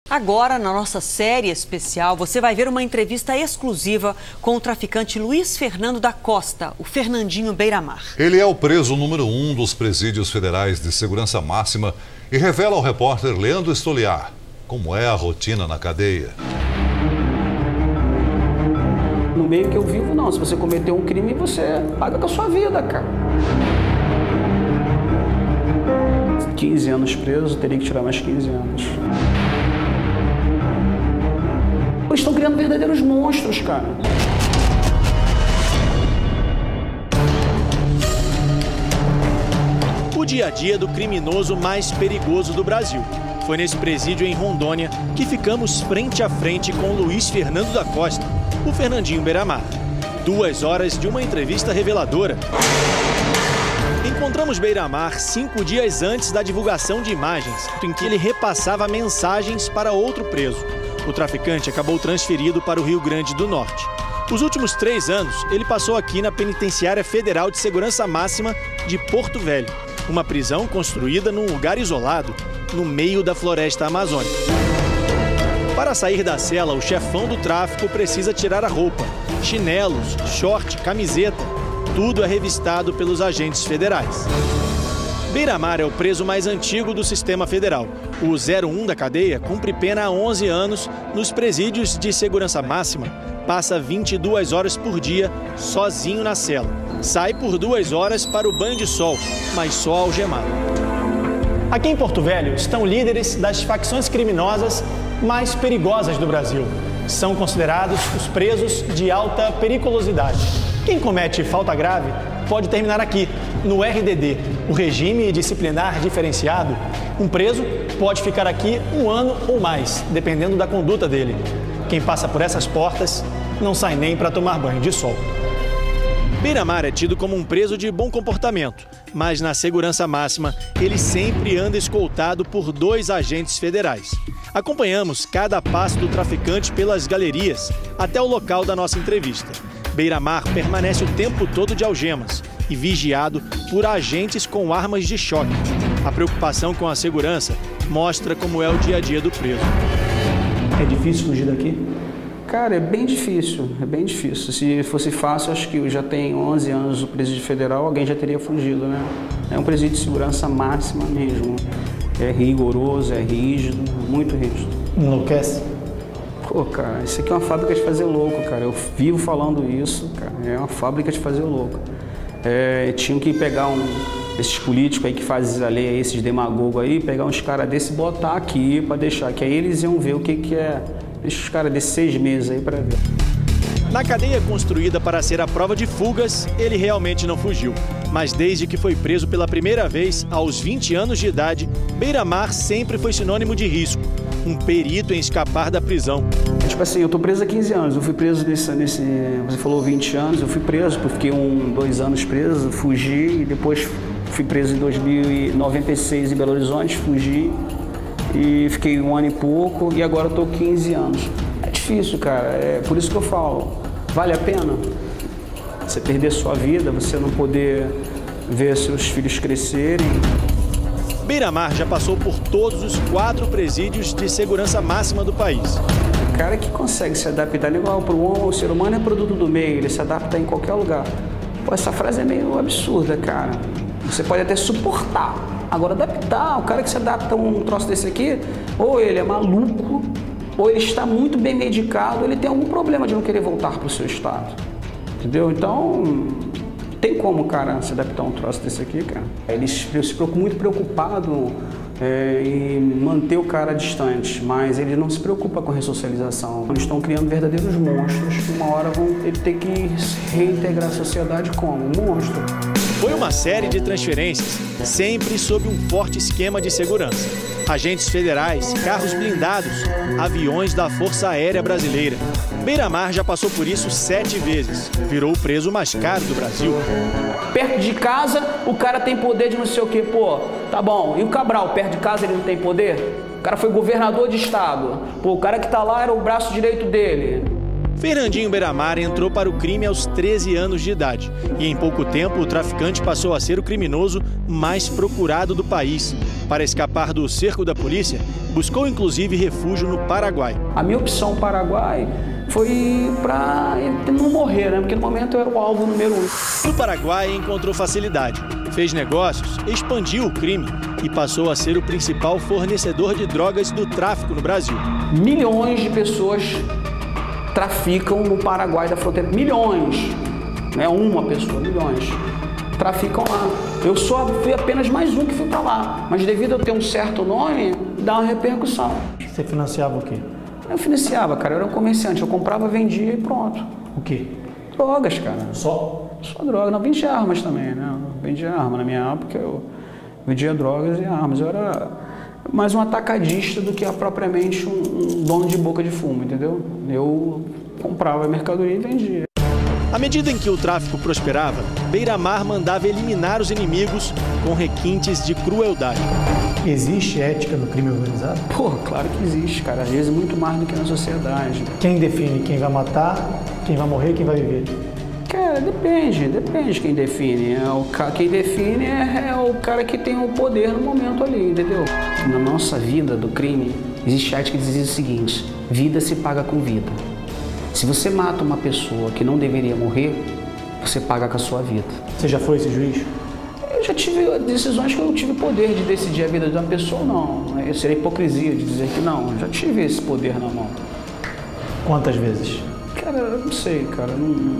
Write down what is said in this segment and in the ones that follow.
Agora, na nossa série especial, você vai ver uma entrevista exclusiva com o traficante Luiz Fernando da Costa, o Fernandinho Beiramar. Ele é o preso número 1 dos presídios federais de segurança máxima e revela ao repórter Leandro Stoliar como é a rotina na cadeia. No meio que eu vivo, não. Se você cometeu um crime, você paga com a sua vida, cara. 15 anos preso, teria que tirar mais 15 anos. Eles estão criando verdadeiros monstros, cara. O dia a dia do criminoso mais perigoso do Brasil. Foi nesse presídio em Rondônia que ficamos frente a frente com Luiz Fernando da Costa, o Fernandinho Beiramar. 2 horas de uma entrevista reveladora. Encontramos Beiramar 5 dias antes da divulgação de imagens, em que ele repassava mensagens para outro preso. O traficante acabou transferido para o Rio Grande do Norte. Os últimos 3 anos, ele passou aqui na Penitenciária Federal de Segurança Máxima de Porto Velho, uma prisão construída num lugar isolado, no meio da floresta amazônica. Para sair da cela, o chefão do tráfico precisa tirar a roupa, chinelos, short, camiseta, tudo é revistado pelos agentes federais. Beiramar é o preso mais antigo do sistema federal. O 01 da cadeia cumpre pena há 11 anos nos presídios de segurança máxima. Passa 22 horas por dia sozinho na cela. Sai por 2 horas para o banho de sol, mas só algemado. Aqui em Porto Velho estão líderes das facções criminosas mais perigosas do Brasil. São considerados os presos de alta periculosidade. Quem comete falta grave pode terminar aqui, no RDD, o Regime Disciplinar Diferenciado. Um preso pode ficar aqui 1 ano ou mais, dependendo da conduta dele. Quem passa por essas portas não sai nem para tomar banho de sol. Beiramar é tido como um preso de bom comportamento, mas na segurança máxima ele sempre anda escoltado por 2 agentes federais. Acompanhamos cada passo do traficante pelas galerias até o local da nossa entrevista. Beiramar permanece o tempo todo de algemas e vigiado por agentes com armas de choque. A preocupação com a segurança mostra como é o dia a dia do preso. É difícil fugir daqui? Cara, é bem difícil, é bem difícil. Se fosse fácil, acho que eu já tenho 11 anos no presídio federal, alguém já teria fugido, né? É um presídio de segurança máxima mesmo. É rigoroso, é rígido, muito rígido. Enlouquece? Pô, cara, isso aqui é uma fábrica de fazer louco, cara. Eu vivo falando isso, cara. É uma fábrica de fazer louco. Tinham que pegar esses políticos aí que fazem a lei, esses demagogos aí, pegar uns caras desses e botar aqui pra deixar, que aí eles iam ver o que é. Deixa os caras desses 6 meses aí pra ver. Na cadeia construída para ser a prova de fugas, ele realmente não fugiu. Mas desde que foi preso pela primeira vez, aos 20 anos de idade, Beiramar sempre foi sinônimo de risco. Um perito em escapar da prisão. Tipo assim, eu tô preso há 15 anos, eu fui preso você falou 20 anos, eu fui preso, porque fiquei 2 anos preso, fugi, e depois fui preso em 1996 em Belo Horizonte, fugi, e fiquei 1 ano e pouco, e agora eu tô 15 anos. É difícil, cara, é por isso que eu falo, vale a pena você perder sua vida, você não poder ver seus filhos crescerem. Beiramar já passou por todos os 4 presídios de segurança máxima do país. O cara que consegue se adaptar igual para o ser humano é produto do meio, ele se adapta em qualquer lugar. Pô, essa frase é meio absurda, cara. Você pode até suportar. Agora, adaptar, o cara que se adapta a um troço desse aqui, ou ele é maluco, ou ele está muito bem medicado, ele tem algum problema de não querer voltar para o seu estado. Entendeu? Então, tem como o cara se adaptar a um troço desse aqui, cara. Eles se preocupam muito preocupado em manter o cara distante, mas ele não se preocupa com a ressocialização. Eles estão criando verdadeiros monstros que uma hora vão ter que reintegrar a sociedade como um monstro. Foi uma série de transferências, sempre sob um forte esquema de segurança. Agentes federais, carros blindados, aviões da Força Aérea Brasileira. Beiramar já passou por isso 7 vezes. Virou o preso mais caro do Brasil. Perto de casa, o cara tem poder de não sei o quê. Pô, tá bom. E o Cabral, perto de casa, ele não tem poder? O cara foi governador de estado. Pô, o cara que tá lá era o braço direito dele. Fernandinho Beiramar entrou para o crime aos 13 anos de idade e em pouco tempo o traficante passou a ser o criminoso mais procurado do país. Para escapar do cerco da polícia, buscou inclusive refúgio no Paraguai. A minha opção Paraguai foi para não morrer, né? Porque no momento eu era o alvo número 1. No Paraguai encontrou facilidade, fez negócios, expandiu o crime e passou a ser o principal fornecedor de drogas do tráfico no Brasil. Milhões de pessoas traficam no Paraguai da fronteira. Milhões. Não é uma pessoa, milhões. Traficam lá. Eu só fui apenas mais um que fui para lá. Mas devido a eu ter um certo nome, dá uma repercussão. Você financiava o quê? Eu financiava, cara. Eu era um comerciante. Eu comprava, vendia e pronto. O quê? Drogas, cara. Só? Só droga. Não, vendia armas também, né? Eu vendia arma. Na minha época eu vendia drogas e armas. Eu era mais um atacadista do que propriamente um dono de boca de fumo, entendeu? Eu comprava a mercadoria e vendia. À medida em que o tráfico prosperava, Beiramar mandava eliminar os inimigos com requintes de crueldade. Existe ética no crime organizado? Pô, claro que existe, cara. Às vezes muito mais do que na sociedade. Quem define quem vai matar, quem vai morrer, quem vai viver? Cara, depende quem define. Quem define é o cara que tem o poder no momento ali, entendeu? Na nossa vida do crime, existe a ética que diz o seguinte: vida se paga com vida. Se você mata uma pessoa que não deveria morrer, você paga com a sua vida. Você já foi esse juiz? Eu já tive decisões que eu tive poder de decidir a vida de uma pessoa ou não. Seria hipocrisia de dizer que não. Eu já tive esse poder na mão. Quantas vezes? Cara, eu não sei, cara.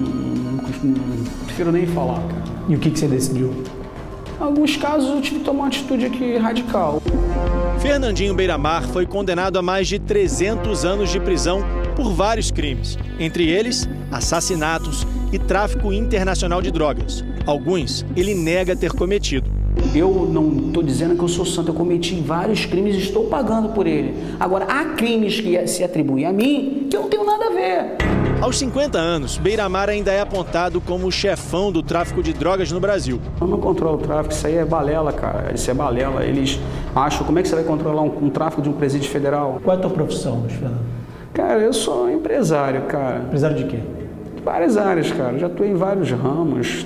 Não prefiro nem falar, cara. E o que você decidiu? Em alguns casos eu tive que tomar uma atitude aqui radical. Fernandinho Beiramar foi condenado a mais de 300 anos de prisão por vários crimes, entre eles assassinatos e tráfico internacional de drogas. Alguns ele nega ter cometido. Eu não estou dizendo que eu sou santo, eu cometi vários crimes e estou pagando por ele. Agora, há crimes que se atribuem a mim que eu não tenho nada a ver. Aos 50 anos, Beiramar ainda é apontado como o chefão do tráfico de drogas no Brasil. Eu não controlo o tráfico, isso aí é balela, cara. Isso é balela. Eles acham, como é que você vai controlar um tráfico de um presídio federal? Qual é a tua profissão, Luiz Fernando? Cara, eu sou empresário, cara. Empresário de quê? Várias áreas, cara. Já atuei em vários ramos,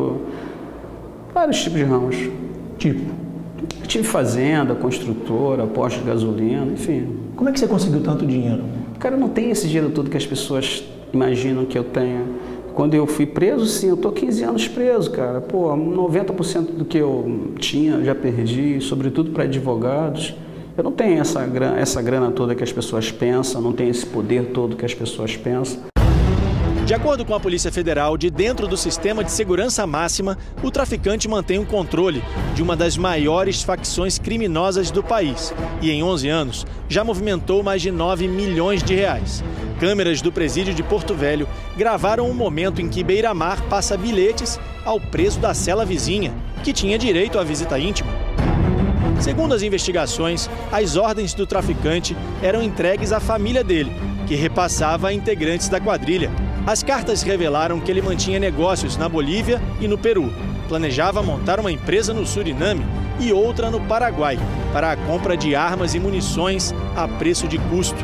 vários tipos de ramos. Tipo? Eu tive fazenda, construtora, posto de gasolina, enfim. Como é que você conseguiu tanto dinheiro? Cara, eu não tenho esse dinheiro todo que as pessoas imaginam que eu tenho. Quando eu fui preso, sim, eu tô 15 anos preso, cara. Pô, 90% do que eu tinha eu já perdi, sobretudo para advogados. Eu não tenho essa grana toda que as pessoas pensam, não tenho esse poder todo que as pessoas pensam. De acordo com a Polícia Federal, de dentro do sistema de segurança máxima, o traficante mantém o controle de uma das maiores facções criminosas do país e, em 11 anos, já movimentou mais de 9 milhões de reais. Câmeras do presídio de Porto Velho gravaram o momento em que Beiramar passa bilhetes ao preso da cela vizinha, que tinha direito à visita íntima. Segundo as investigações, as ordens do traficante eram entregues à família dele, que repassava a integrantes da quadrilha. As cartas revelaram que ele mantinha negócios na Bolívia e no Peru. Planejava montar uma empresa no Suriname e outra no Paraguai, para a compra de armas e munições a preço de custo.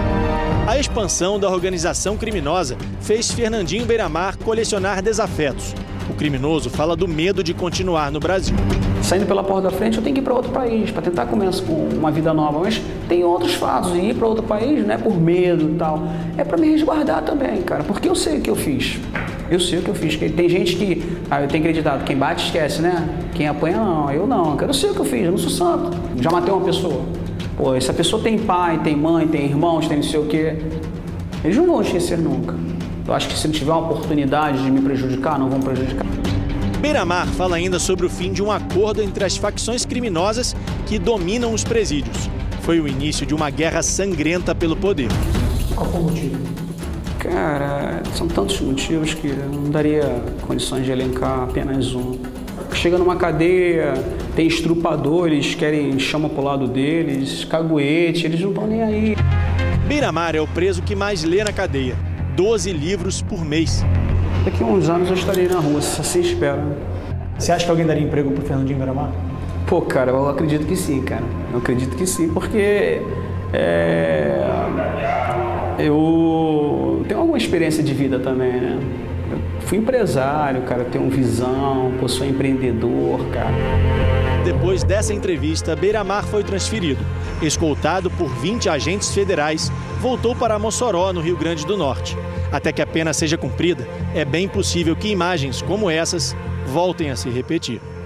A expansão da organização criminosa fez Fernandinho Beiramar colecionar desafetos. O criminoso fala do medo de continuar no Brasil. Saindo pela porta da frente, eu tenho que ir para outro país, para tentar começar com uma vida nova. Mas tem outros fatos, e ir para outro país não é por medo e tal. É para me resguardar também, cara, porque eu sei o que eu fiz. Eu sei o que eu fiz. Tem gente que, eu tenho acreditado, quem bate esquece, né? Quem apanha não, eu não. Eu sei o que eu fiz, eu não sou santo. Já matei uma pessoa. Pô, essa pessoa tem pai, tem mãe, tem irmãos, tem não sei o quê. Eles não vão esquecer nunca. Eu acho que se não tiver uma oportunidade de me prejudicar, não vão prejudicar. Beiramar fala ainda sobre o fim de um acordo entre as facções criminosas que dominam os presídios. Foi o início de uma guerra sangrenta pelo poder. Qual foi o motivo? Cara, são tantos motivos que não daria condições de elencar apenas um. Chega numa cadeia, tem estrupador, eles chamam pro lado deles, caguete, eles não estão nem aí. Beiramar é o preso que mais lê na cadeia. 12 livros por mês. Daqui a uns anos eu estarei na rua, assim espero. Você acha que alguém daria emprego pro Fernandinho Beiramar? Pô, cara, eu acredito que sim, cara. Eu acredito que sim, porque eu tenho algumas experiência de vida também, né? Eu fui empresário, cara, eu tenho visão, eu sou empreendedor, cara. Depois dessa entrevista, Beiramar foi transferido. Escoltado por 20 agentes federais, voltou para Mossoró, no Rio Grande do Norte. Até que a pena seja cumprida, é bem possível que imagens como essas voltem a se repetir.